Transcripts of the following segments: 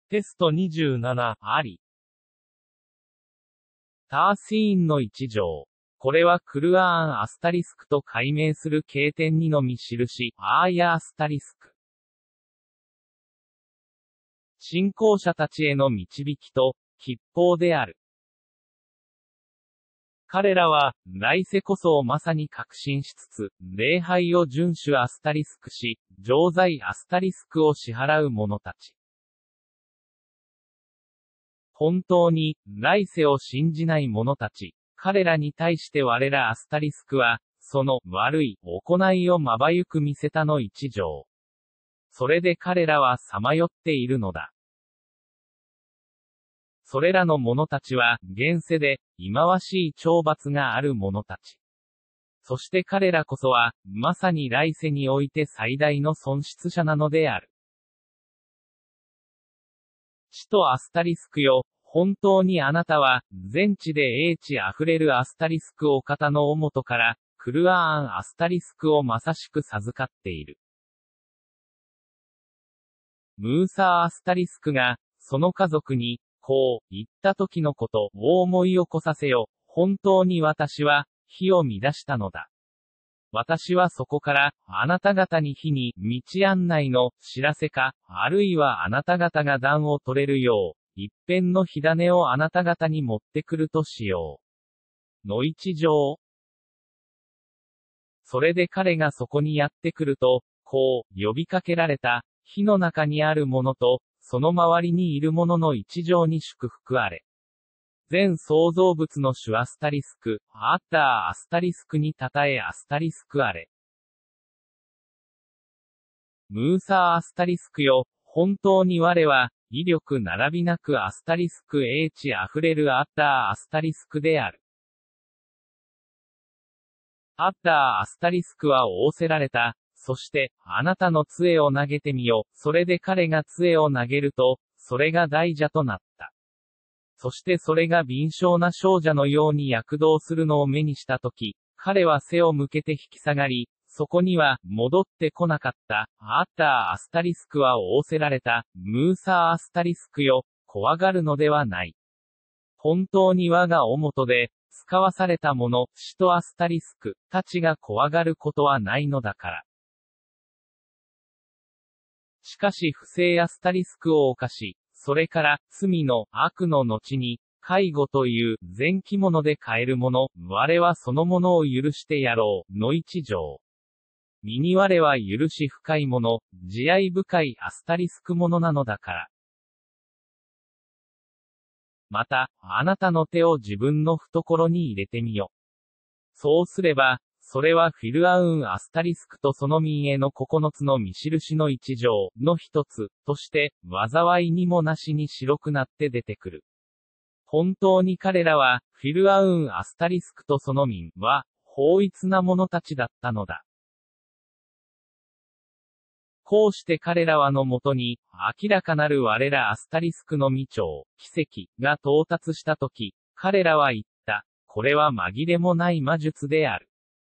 テスト27、あり。ターシーンの一条。これはクルアーンアスタリスクと解明する経典にのみ印、アーヤアスタリスク。信仰者たちへの導きと、吉報である。彼らは、来世こそをまさに確信しつつ、礼拝を遵守アスタリスクし、常在アスタリスクを支払う者たち。本当に、来世を信じない者たち、彼らに対して我らアスタリスクは、その悪い行いをまばゆく見せたの一条。それで彼らはさまよっているのだ。それらの者たちは、現世で、忌まわしい懲罰がある者たち。そして彼らこそは、まさに来世において最大の損失者なのである。地とアスタリスクよ、本当にあなたは、全地で英知あふれるアスタリスクお方のおもとから、クルアーンアスタリスクをまさしく授かっている。ムーサーアスタリスクが、その家族に、こう、言った時のことを思い起こさせよ。本当に私は、火を乱したのだ。私はそこから、あなた方に火に、道案内の、知らせか、あるいはあなた方が暖を取れるよう、一辺の火種をあなた方に持ってくるとしよう。の一条。それで彼がそこにやってくると、こう、呼びかけられた、火の中にあるものと、その周りにいるものの一条に祝福あれ。全創造物の主アスタリスク、アッターアスタリスクにたたえアスタリスクあれ。ムーサーアスタリスクよ、本当に我は、威力並びなくアスタリスク英知あふれるアッターアスタリスクである。アッターアスタリスクは仰せられた。そして、あなたの杖を投げてみよ。それで彼が杖を投げると、それが大蛇となった。そしてそれが敏捷な少女のように躍動するのを目にしたとき、彼は背を向けて引き下がり、そこには、戻ってこなかった。アッターアスタリスクは仰せられた。ムーサーアスタリスクよ、怖がるのではない。本当に我がおもとで、使わされた者、使徒アスタリスク、たちが怖がることはないのだから。しかし不正アスタリスクを犯し、それから、罪の悪の後に、介護という、前期物で変えるもの、我はそのものを許してやろう、の一条。身に我は許し深いもの、慈愛深いアスタリスクものなのだから。また、あなたの手を自分の懐に入れてみよ。そうすれば、それはフィルアウンアスタリスクとその民への9つの見印の一条の一つとして、災いにもなしに白くなって出てくる。本当に彼らは、フィルアウンアスタリスクとその民は、法一な者たちだったのだ。こうして彼らはのもとに、明らかなる我らアスタリスクの未調、奇跡が到達したとき、彼らは言った。これは紛れもない魔術である。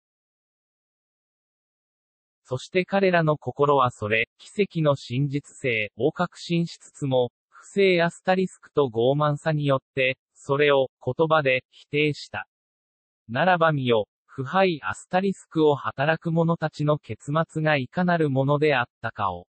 そして彼らの心はそれ、奇跡の真実性を確信しつつも、不正アスタリスクと傲慢さによって、それを言葉で否定した。ならば見よ、腐敗アスタリスクを働く者たちの結末がいかなるものであったかを。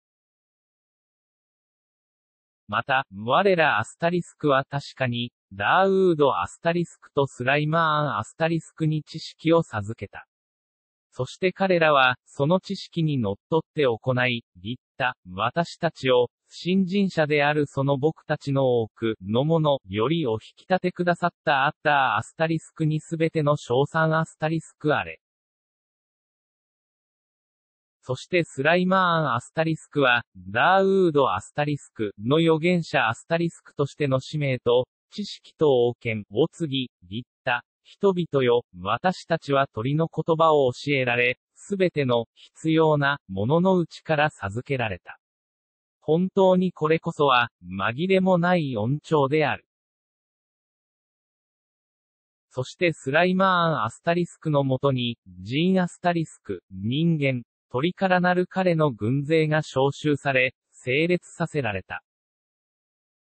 また、我らアスタリスクは確かに、ダーウードアスタリスクとスライマーンアスタリスクに知識を授けた。そして彼らは、その知識にのっとって行い、言った、私たちを、信心者であるその僕たちの多くのものよりお引き立てくださったアッターアスタリスクにすべての称賛アスタリスクあれ。そしてスライマーンアスタリスクは、ダーウードアスタリスクの預言者アスタリスクとしての使命と、知識と王権を継ぎ、言った。人々よ、私たちは鳥の言葉を教えられ、すべての必要なもののうちから授けられた。本当にこれこそは、紛れもない恩寵である。そしてスライマーンアスタリスクのもとに、ジーンアスタリスク、人間、鳥からなる彼の軍勢が召集され、整列させられた。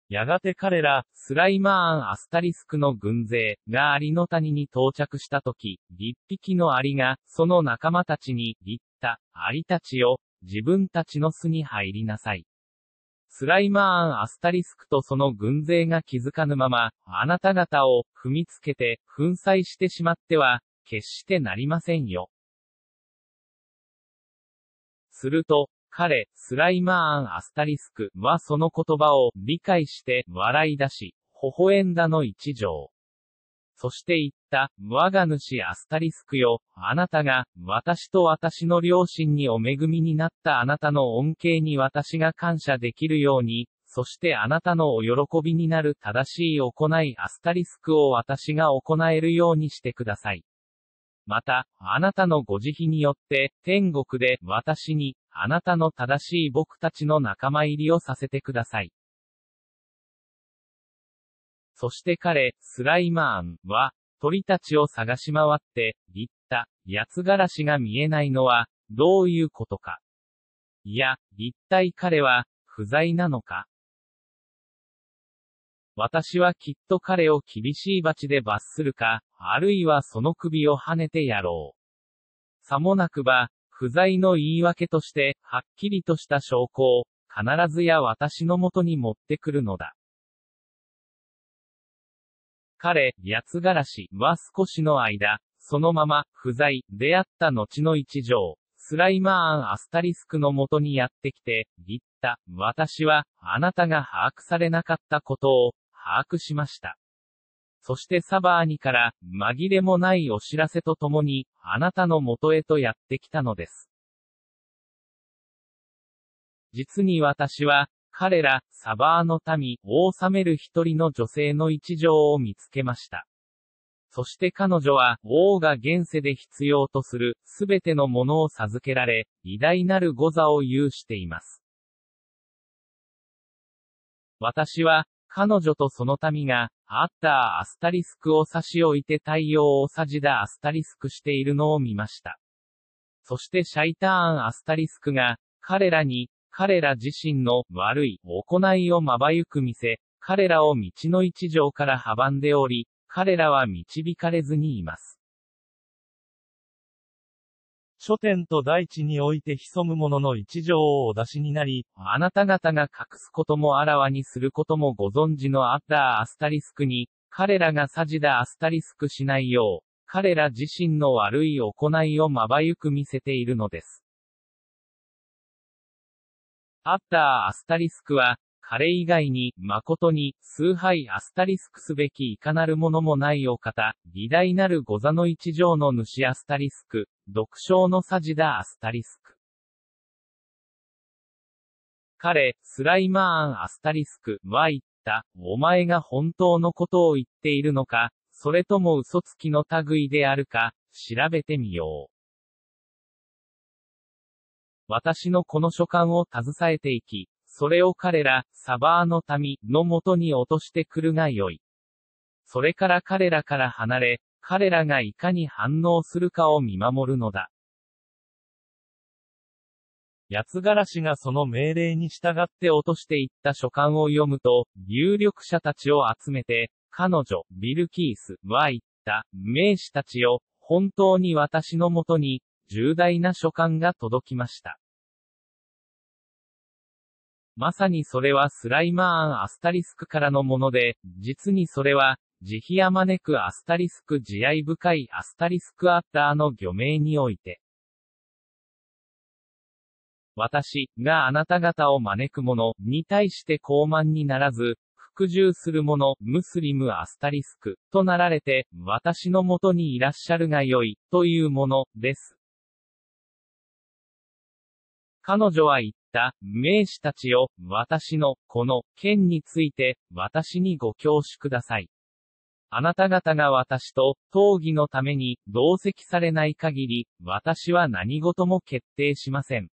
やがて彼ら、スライマーン・アスタリスクの軍勢がアリの谷に到着したとき、一匹のアリが、その仲間たちに言った、アリたちよ、自分たちの巣に入りなさい。スライマーン・アスタリスクとその軍勢が気づかぬまま、あなた方を踏みつけて、粉砕してしまっては、決してなりませんよ。すると、彼、スライマーン・アスタリスクはその言葉を理解して笑い出し、微笑んだの一条。そして言った、我が主アスタリスクよ、あなたが、私と私の両親にお恵みになったあなたの恩恵に私が感謝できるように、そしてあなたのお喜びになる正しい行いアスタリスクを私が行えるようにしてください。また、あなたのご慈悲によって、天国で私に、あなたの正しい僕たちの仲間入りをさせてください。そして彼、スライマーンは、鳥たちを探し回って、言った、八つがらしが見えないのは、どういうことか。いや、一体彼は、不在なのか。私はきっと彼を厳しい罰で罰するか、あるいはその首を跳ねてやろう。さもなくば、不在の言い訳として、はっきりとした証拠を、必ずや私のもとに持ってくるのだ。彼、八つがらしは少しの間、そのまま、不在、出会った後の一条、スライマーン・アスタリスクのもとにやってきて、言った、私は、あなたが把握されなかったことを、把握しました。そしてサバーニから、紛れもないお知らせとともに、あなたのもとへとやってきたのです。実に私は、彼ら、サバーの民を治める一人の女性の一条を見つけました。そして彼女は、王が現世で必要とする、すべてのものを授けられ、偉大なる御座を有しています。私は、彼女とその民が、アッター・アスタリスクを差し置いて太陽をサジダ・アスタリスクしているのを見ました。そしてシャイターン・アスタリスクが、彼らに、彼ら自身の悪い行いをまばゆく見せ、彼らを道の一条から阻んでおり、彼らは導かれずにいます。諸天と大地において潜むものの一条をお出しになり、あなた方が隠すこともあらわにすることもご存知のアッダー・アスタリスクに、彼らがサジダ・アスタリスクしないよう、彼ら自身の悪い行いをまばゆく見せているのです。アッター・アスタリスクは、彼以外に、誠に、崇拝アスタリスクすべきいかなるものもないお方、偉大なる御座の一条の主アスタリスク、独唱のサジダ・アスタリスク。彼、スライマーン・アスタリスクは言った、お前が本当のことを言っているのか、それとも嘘つきの類であるか、調べてみよう。私のこの書簡を携えていき、それを彼ら、サバーの民のもとに落としてくるがよい。それから彼らから離れ、彼らがいかに反応するかを見守るのだ。八つがらしがその命令に従って落としていった書簡を読むと、有力者たちを集めて、彼女、ビルキースは言った、名士たちよ、本当に私のもとに、重大な書簡が届きました。まさにそれはスライマーン・アスタリスクからのもので、実にそれは、慈悲あまねくアスタリスク慈愛深いアスタリスクアッターの御名において、私があなた方を招く者に対して傲慢にならず、服従する者、ムスリムアスタリスクとなられて、私のもとにいらっしゃるがよい、というものです。彼女は言った、名士たちよ、私の、この、件について、私にご教示ください。あなた方が私と、討議のために、同席されない限り、私は何事も決定しません。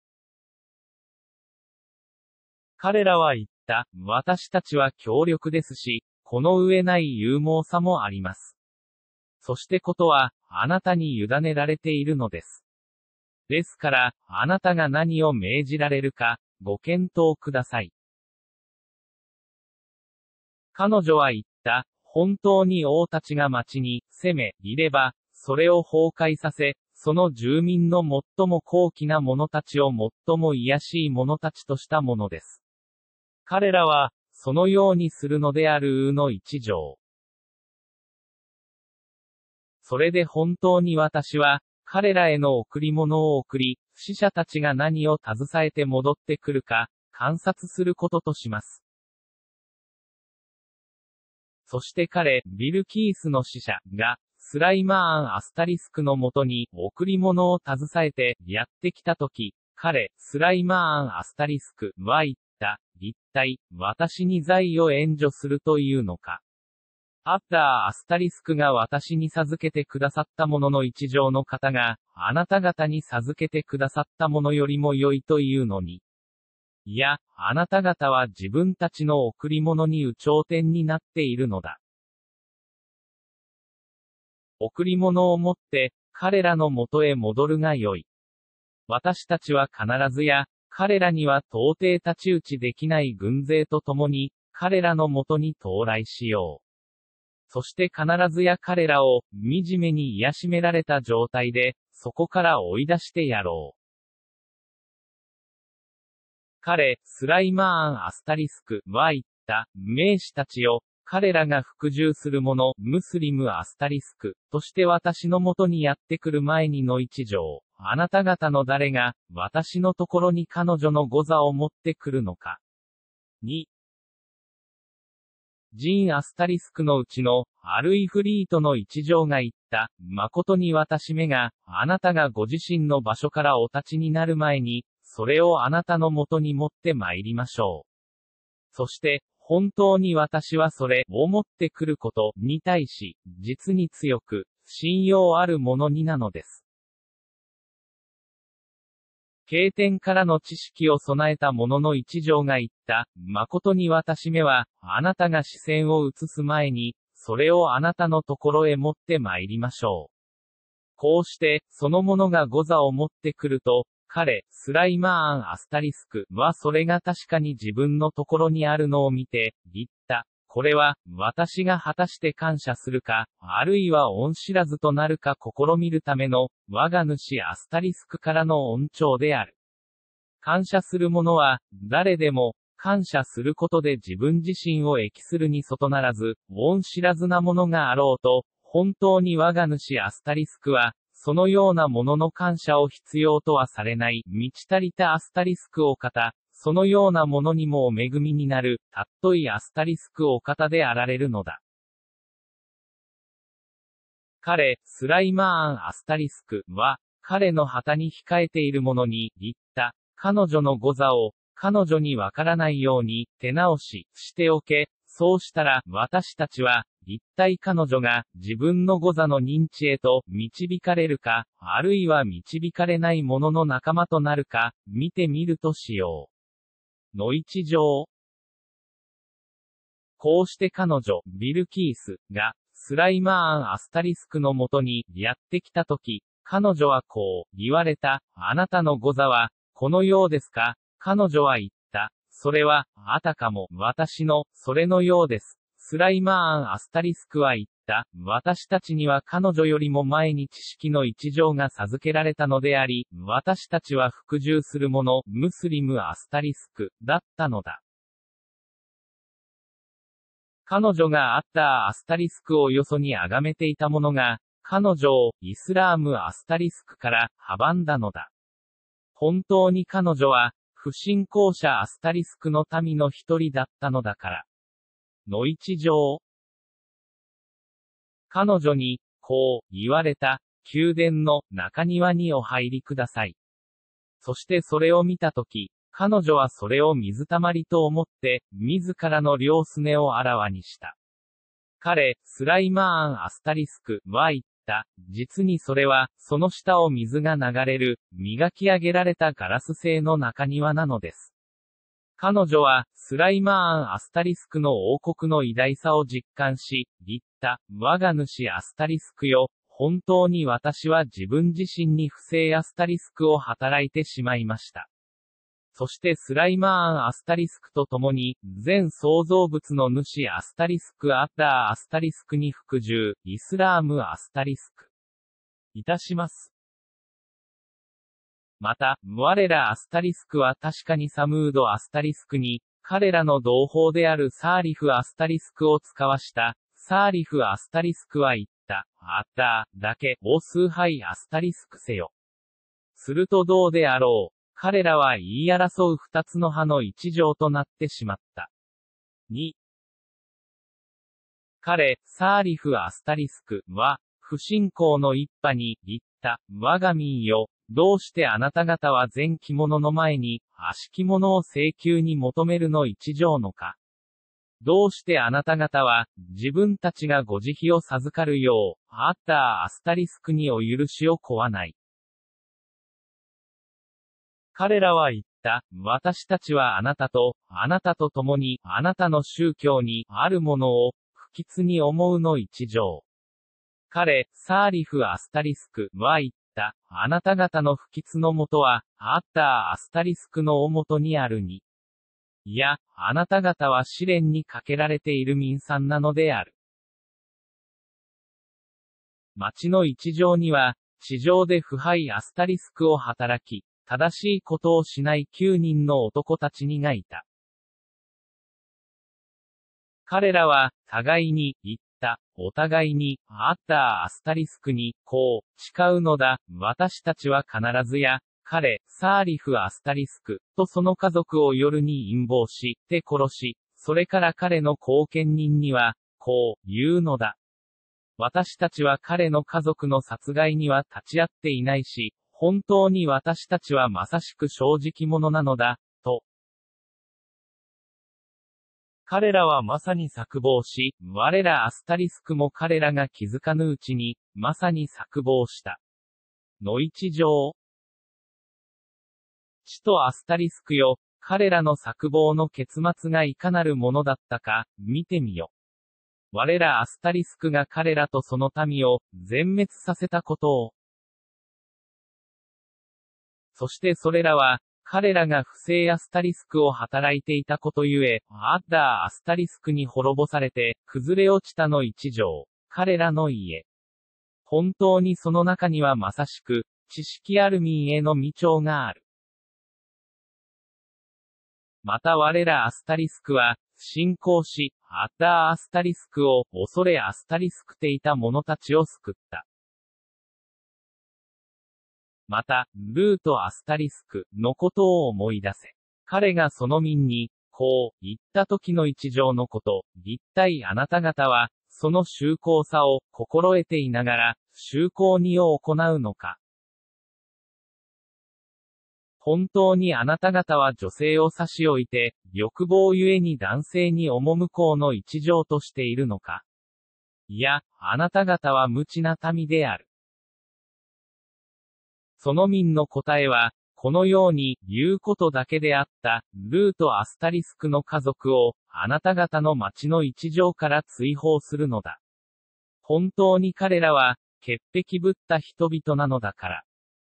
彼らは言った、私たちは強力ですし、この上ない勇猛さもあります。そしてことは、あなたに委ねられているのです。ですから、あなたが何を命じられるか、ご検討ください。 彼女は言った。本当に王たちが町に攻め入れば、それを崩壊させ、その住民の最も高貴な者たちを最も卑しい者たちとしたものです。彼らは、そのようにするのであるの一条。それで本当に私は、彼らへの贈り物を送り、死者たちが何を携えて戻ってくるか、観察することとします。そして彼、ビルキースの使者が、スライマーン・アスタリスクのもとに、贈り物を携えて、やってきたとき、彼、スライマーン・アスタリスクは言った。一体、私に財を援助するというのか。アッター・アスタリスクが私に授けてくださったものの一条の方が、あなた方に授けてくださったものよりも良いというのに。いや、あなた方は自分たちの贈り物に有頂天になっているのだ。贈り物を持って、彼らの元へ戻るが良い。私たちは必ずや、彼らには到底太刀打ちできない軍勢と共に、彼らの元に到来しよう。そして必ずや彼らを、惨めに癒しめられた状態で、そこから追い出してやろう。彼、スライマーン・アスタリスクは言った。名士たちよ、彼らが服従する者、ムスリム・アスタリスク、として私のもとにやってくる前にの一条。あなた方の誰が、私のところに彼女の御座を持ってくるのか。2. ジーン・アスタリスクのうちの、アルイフリートの一条が言った。誠に私めが、あなたがご自身の場所からお立ちになる前に、それをあなたのもとに持って参りましょう。そして、本当に私はそれを持ってくることに対し、実に強く、信用あるものになのです。経典からの知識を備えた者の一条が言った。誠に私めは、あなたが視線を移す前に、それをあなたのところへ持って参りましょう。こうして、その者が御座を持ってくると、彼、スライマーン・アスタリスクはそれが確かに自分のところにあるのを見て、言った。これは、私が果たして感謝するか、あるいは恩知らずとなるか試みるための、我が主アスタリスクからの恩寵である。感謝する者は、誰でも、感謝することで自分自身を益するに外ならず、恩知らずなものがあろうと、本当に我が主アスタリスクは、そのようなものの感謝を必要とはされない、満ち足りたアスタリスクお方、そのようなものにもお恵みになる、たっといアスタリスクお方であられるのだ。彼、スライマーン・アスタリスクは、彼の旗に控えている者に、言った。彼女の御座を、彼女にわからないように、手直し、しておけ。そうしたら、私たちは、一体彼女が、自分の御座の認知へと、導かれるか、あるいは導かれない者の仲間となるか、見てみるとしよう。の一条。こうして彼女、ビルキース、が、スライマーン・アスタリスクのもとに、やってきたとき、彼女はこう、言われた。あなたの御座は、このようですか。彼女は言った。それは、あたかも、私の、それのようです。スライマーン・アスタリスクは言った。私たちには彼女よりも前に知識の一条が授けられたのであり、私たちは服従する者、ムスリム・アスタリスク、だったのだ。彼女があったアスタリスクをよそに崇めていた者が、彼女をイスラーム・アスタリスクから阻んだのだ。本当に彼女は、不信仰者アスタリスクの民の一人だったのだから。の一条。彼女に、こう、言われた、宮殿の中庭にお入りください。そしてそれを見たとき、彼女はそれを水たまりと思って、自らの両すねをあらわにした。彼、スライマーン・アスタリスクは言った。実にそれは、その下を水が流れる、磨き上げられたガラス製の中庭なのです。彼女は、スライマーン・アスタリスクの王国の偉大さを実感し、言った。我が主アスタリスクよ、本当に私は自分自身に不正アスタリスクを働いてしまいました。 そしてスライマーンアスタリスクと共に、全創造物の主アスタリスクアッラーアスタリスクに服従、イスラームアスタリスク。いたします。また、我らアスタリスクは確かにサムードアスタリスクに、彼らの同胞であるサーリフアスタリスクを使わした。サーリフアスタリスクは言った。アッラーだけ、を崇拝アスタリスクせよ。するとどうであろう。彼らは言い争う二つの派の一条となってしまった。2. 彼、サーリフ・アスタリスクは、不信仰の一派に言った。我が民よ、どうしてあなた方は全着物の前に、悪しき物を請求に求めるの一条のか。どうしてあなた方は、自分たちがご慈悲を授かるよう、アッター・アスタリスクにお許しを請わない。彼らは言った。私たちはあなたと共に、あなたの宗教にあるものを、不吉に思うの一条。彼、サーリフ・アスタリスクは言った。あなた方の不吉のもとは、アッター・アスタリスクのおもとにあるに。いや、あなた方は試練にかけられている民産なのである。町の一条には、地上で腐敗アスタリスクを働き、正しいことをしない9人の男たちにがいた。彼らは、互いに、言った。お互いに、アッター・アスタリスクに、こう、誓うのだ。私たちは必ずや、彼、サーリフ・アスタリスク、とその家族を夜に陰謀し、て殺し、それから彼の後見人には、こう、言うのだ。私たちは彼の家族の殺害には立ち会っていないし、本当に私たちはまさしく正直者なのだ、と。彼らはまさに策謀し、我らアスタリスクも彼らが気づかぬうちに、まさに策謀した。の一条。地とアスタリスクよ、彼らの策謀の結末がいかなるものだったか、見てみよ。我らアスタリスクが彼らとその民を、全滅させたことを。そしてそれらは、彼らが不正アスタリスクを働いていたことゆえ、アッダーアスタリスクに滅ぼされて、崩れ落ちたの一条、彼らの家。本当にその中にはまさしく、知識ある民への未調がある。また我らアスタリスクは、信仰し、アッダーアスタリスクを、恐れアスタリスクていた者たちを救った。また、ルーとアスタリスクのことを思い出せ。彼がその民に、こう、言った時の一条のこと、一体あなた方は、その崇高さを、心得ていながら、崇高にを行うのか。本当にあなた方は女性を差し置いて、欲望ゆえに男性に赴こうの一条としているのか。いや、あなた方は無知な民である。その民の答えは、このように言うことだけであった。ルーとアスタリスクの家族を、あなた方の町の一条から追放するのだ。本当に彼らは、潔癖ぶった人々なのだから。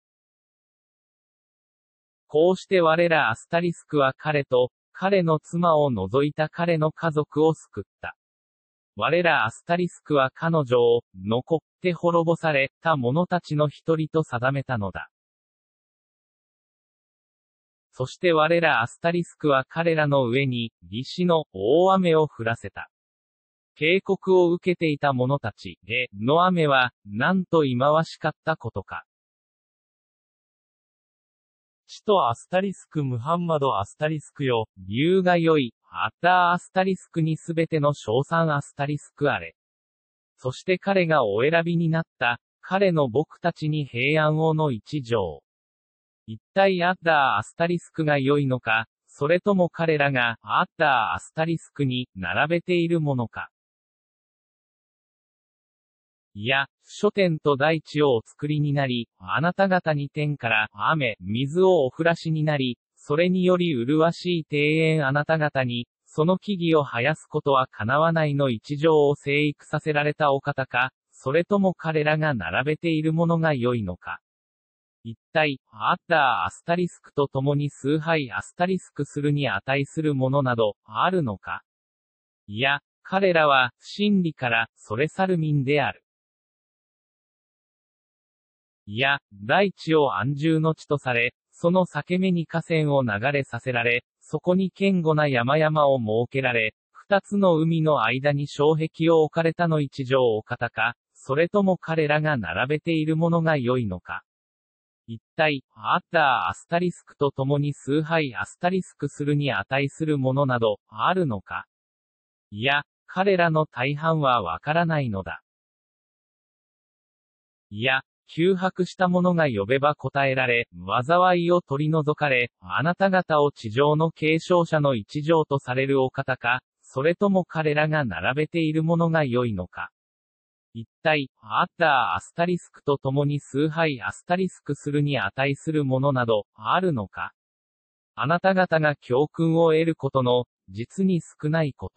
こうして我らアスタリスクは彼と、彼の妻を除いた彼の家族を救った。我らアスタリスクは彼女を、残って滅ぼされた者たちの一人と定めたのだ。そして我らアスタリスクは彼らの上に、義士の大雨を降らせた。警告を受けていた者たちへの雨は、なんと忌まわしかったことか。地とアスタリスクムハンマドアスタリスクよ、理由が良い。アッダーアスタリスクにすべての称賛アスタリスクあれ。そして彼がお選びになった、彼の僕たちに平安をの一条。一体アッダーアスタリスクが良いのか、それとも彼らがアッダーアスタリスクに並べているものか。いや、諸天と大地をお作りになり、あなた方に天から雨、水をお降らしになり、それにより麗しい庭園あなた方に、その木々を生やすことは叶わないの一条を生育させられたお方か、それとも彼らが並べているものが良いのか。 一体、アッターアスタリスクと共に崇拝アスタリスクするに値するものなど、あるのか。いや、彼らは、真理から、それ去る民である。いや、大地を安住の地とされ、その裂け目に河川を流れさせられ、そこに堅固な山々を設けられ、二つの海の間に障壁を置かれたの一条お方か、それとも彼らが並べているものが良いのか。一体、アッターアスタリスクと共に崇拝アスタリスクするに値するものなど、あるのか。いや、彼らの大半はわからないのだ。いや、窮迫した者が呼べば答えられ、災いを取り除かれ、あなた方を地上の継承者の一条とされるお方か、それとも彼らが並べているものが良いのか。一体、アッターアスタリスクと共に崇拝アスタリスクするに値するものなど、あるのか。あなた方が教訓を得ることの、実に少ないこと。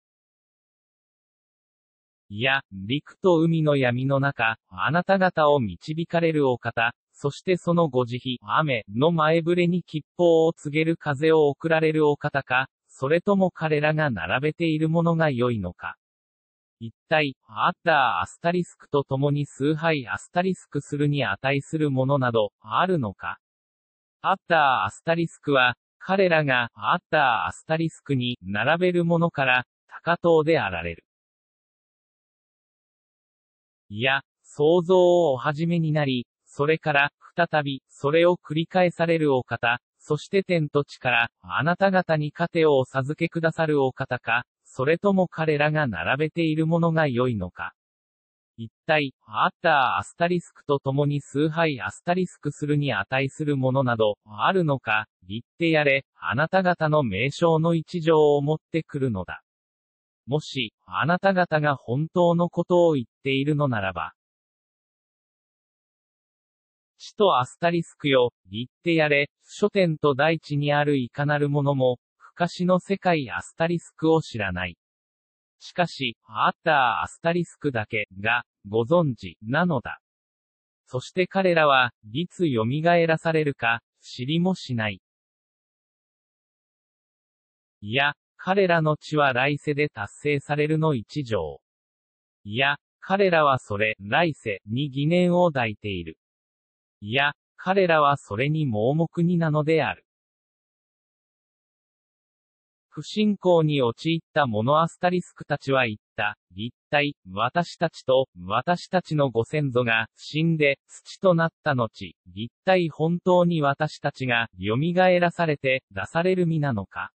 いや、陸と海の闇の中、あなた方を導かれるお方、そしてそのご慈悲、雨の前触れに吉報を告げる風を送られるお方か、それとも彼らが並べているものが良いのか。一体、アッターアスタリスクと共に崇拝アスタリスクするに値するものなど、あるのか。アッターアスタリスクは、彼らが、アッターアスタリスクに、並べるものから、高等であられる。いや、創造をお始めになり、それから、再び、それを繰り返されるお方、そして天と地から、あなた方に糧をお授けくださるお方か、それとも彼らが並べているものが良いのか。一体、アッターアスタリスクと共に崇拝アスタリスクするに値するものなど、あるのか、言ってやれ、あなた方の名称の一条を持ってくるのだ。もし、あなた方が本当のことを言っているのならば。地とアスタリスクよ、言ってやれ、諸天と大地にあるいかなるものも、不可視の世界アスタリスクを知らない。しかし、アッターアスタリスクだけ、が、ご存知、なのだ。そして彼らは、いつ蘇らされるか、知りもしない。いや、彼らの地は来世で達成されるの一条。いや、彼らはそれ、来世、に疑念を抱いている。いや、彼らはそれに盲目になのである。不信仰に陥ったモノアスタリスクたちは言った。一体、私たちと、私たちのご先祖が、死んで、土となった後、一体本当に私たちが、蘇らされて、出される身なのか。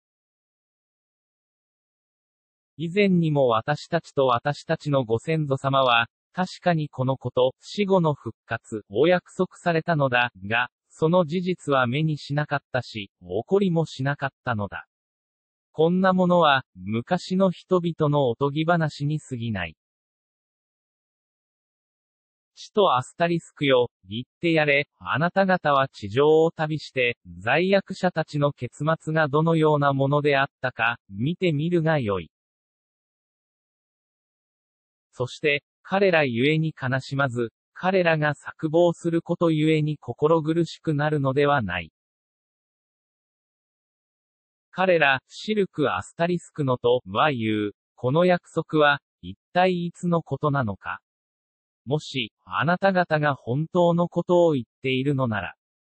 以前にも私たちと私たちのご先祖様は、確かにこのこと、死後の復活、を約束されたのだ、が、その事実は目にしなかったし、起こりもしなかったのだ。こんなものは、昔の人々のおとぎ話に過ぎない。地とアスタリスクよ、言ってやれ、あなた方は地上を旅して、罪悪者たちの結末がどのようなものであったか、見てみるがよい。そして、彼らゆえに悲しまず、彼らが錯傍することゆえに心苦しくなるのではない。彼ら、シルク・アスタリスクのと、は言う。この約束は、一体いつのことなのか。もし、あなた方が本当のことを言っているのなら。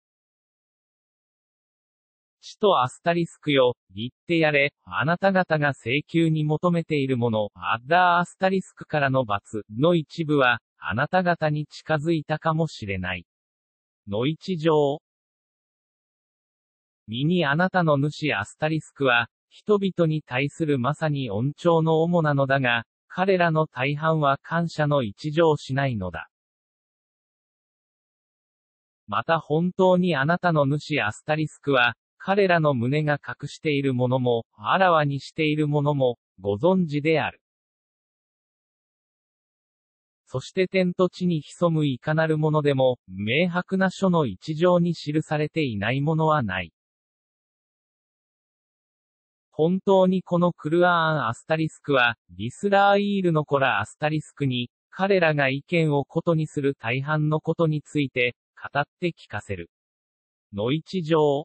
地とアスタリスクよ、言ってやれ、あなた方が請求に求めているもの、アッダーアスタリスクからの罰、の一部は、あなた方に近づいたかもしれない。の一条。身にあなたの主アスタリスクは、人々に対するまさに恩寵の主なのだが、彼らの大半は感謝の一条しないのだ。また本当にあなたの主アスタリスクは、彼らの胸が隠しているものも、あらわにしているものも、ご存知である。そして天と地に潜むいかなるものでも、明白な書の一条に記されていないものはない。本当にこのクルアーン・アスタリスクは、リスラーイールの子らアスタリスクに、彼らが意見をことにする大半のことについて、 語って聞かせる。の一条。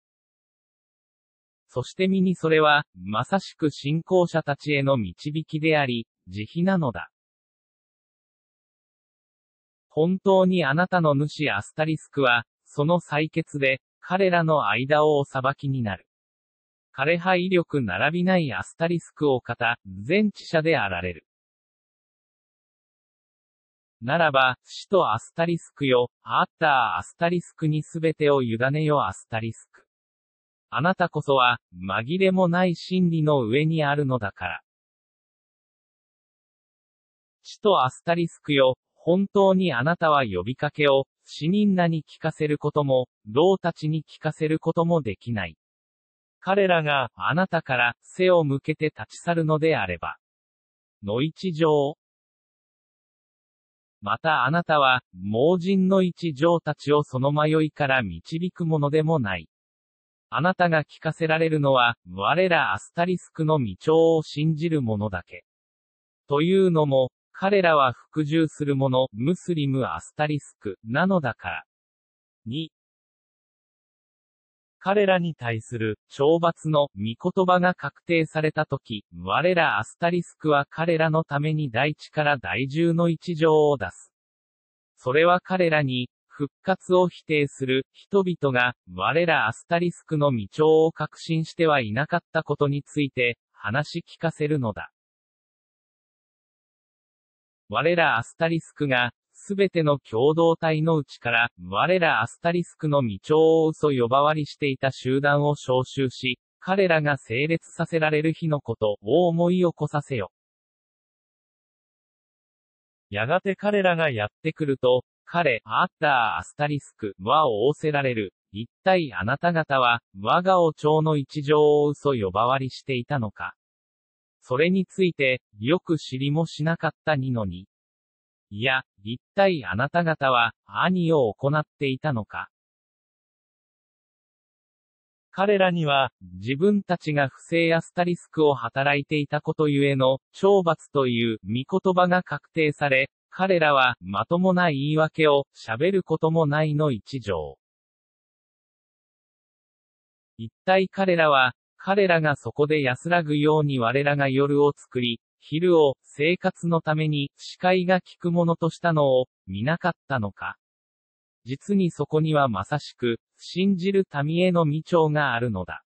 そして身にそれは、まさしく信仰者たちへの導きであり、慈悲なのだ。本当にあなたの主アスタリスクは、その採決で、彼らの間をお裁きになる。彼派威力並びないアスタリスクを方、全知者であられる。ならば、使徒アスタリスクよ、アッターアスタリスクにすべてを委ねよアスタリスク。あなたこそは、紛れもない真理の上にあるのだから。使徒アスタリスクよ、本当にあなたは呼びかけを、死人らに聞かせることも、老たちに聞かせることもできない。彼らが、あなたから、背を向けて立ち去るのであれば。の一条。またあなたは、盲人の一条たちをその迷いから導くものでもない。あなたが聞かせられるのは、我らアスタリスクの道調を信じる者だけ。というのも、彼らは服従する者、ムスリムアスタリスク、なのだから。2. 彼らに対する、懲罰の、御言葉が確定されたとき、我らアスタリスクは彼らのために第一から第10の一条を出す。それは彼らに、復活を否定する人々が、我らアスタリスクの道調を確信してはいなかったことについて、話し聞かせるのだ。我らアスタリスクが、すべての共同体のうちから、我らアスタリスクの道調を嘘呼ばわりしていた集団を招集し、彼らが整列させられる日のことを思い起こさせよ。やがて彼らがやってくると、彼、アッターアスタリスクは仰せられる。一体あなた方は、我が王朝の一条を嘘呼ばわりしていたのか。それについて、よく知りもしなかったのに。いや、一体あなた方は、何を行っていたのか。彼らには、自分たちが不正アスタリスクを働いていたことゆえの、懲罰という、御言葉が確定され、彼らは、まともな言い訳を、喋ることもないの一条。一体彼らは、彼らがそこで安らぐように我らが夜を作り、昼を、生活のために、視界が利くものとしたのを、見なかったのか。実にそこにはまさしく、信じる民への未調があるのだ。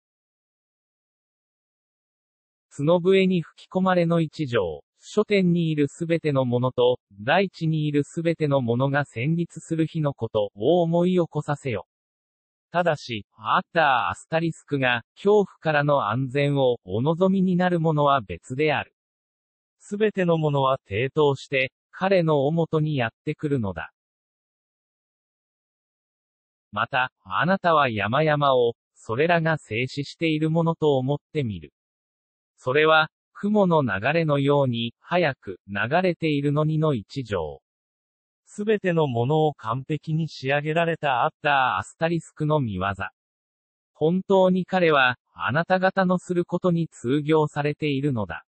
角笛に吹き込まれの一条。書店にいるすべてのものと、大地にいるすべてのものが戦慄する日のことを思い起こさせよ。ただし、アッターアスタリスクが、恐怖からの安全をお望みになるものは別である。すべてのものは抵当して、彼のおもとにやってくるのだ。また、あなたは山々を、それらが静止しているものと思ってみる。それは、雲の流れのように、早く、流れているのにの一条。すべてのものを完璧に仕上げられたアッターアスタリスクの見業。本当に彼は、あなた方のすることに通行されているのだ。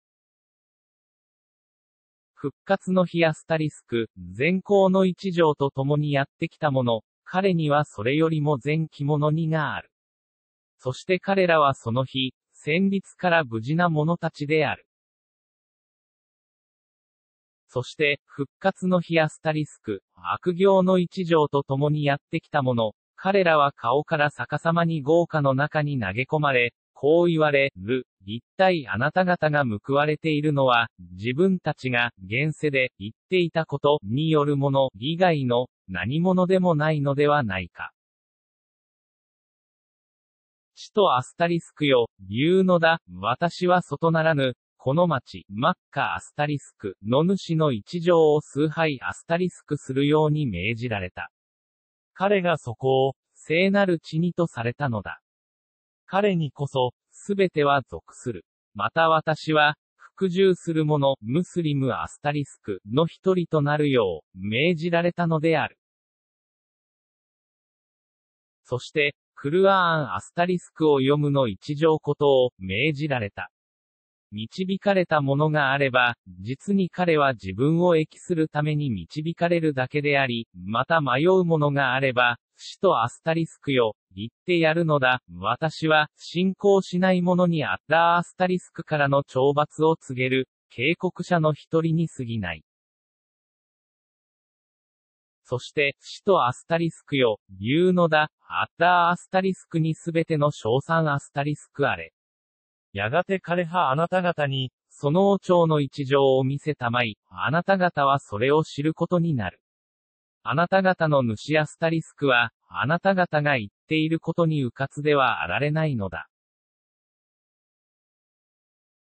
復活の日アスタリスク、善行の一条と共にやってきたもの、彼にはそれよりも善着物にがある。そして彼らはその日、戦慄から無事な者たちである。そして、復活の日アスタリスク、悪行の一条と共にやってきた者、彼らは顔から逆さまに豪華の中に投げ込まれ、こう言われる。一体あなた方が報われているのは、自分たちが、現世で、言っていたことによるもの以外の、何者でもないのではないか。使徒アスタリスクよ、言うのだ、私は外ならぬ、この町、マッカアスタリスクの主の一条を崇拝アスタリスクするように命じられた。彼がそこを、聖なる地にとされたのだ。彼にこそ、すべては属する。また私は、服従する者、ムスリムアスタリスクの一人となるよう、命じられたのである。そして、クルアーンアスタリスクを読むの一条ことを、命じられた。 導かれたものがあれば、実に彼は自分を益するために導かれるだけであり、また迷うものがあれば、使徒アスタリスクよ、言ってやるのだ、私は、信仰しない者にアッラーアスタリスクからの懲罰を告げる、警告者の一人に過ぎない。そして、使徒アスタリスクよ、言うのだ、アッラーアスタリスクにすべての称賛アスタリスクあれ。やがて彼はあなた方に、その王朝の一条を見せたまい、あなた方はそれを知ることになる。あなた方の主アスタリスクは、あなた方が言っていることに迂闊ではあられないのだ。